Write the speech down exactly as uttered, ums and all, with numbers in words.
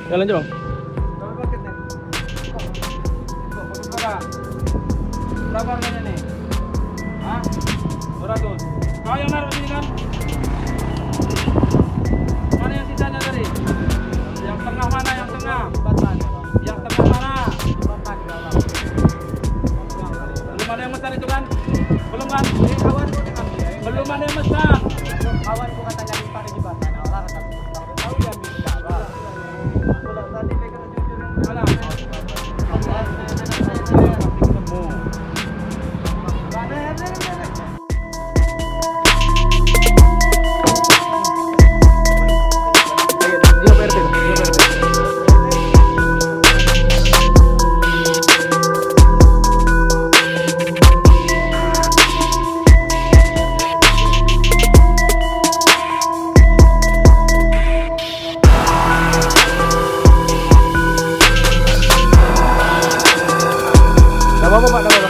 Jalan aja bang. Berapa harganya nih? Hah? dua ratus. Kau yang naruh sini kan? Mana yang sisanya tadi? Yang tengah mana? Yang tengah? Yang tengah mana? Belum ada yang mesan itu kan? Belum kan? Belum ada yang mesan. Kawan gua katanya di pada jembatan. Allah kata tahu dia bisa. Kalau tadi mereka jujur Mana? Apa-apa Pak,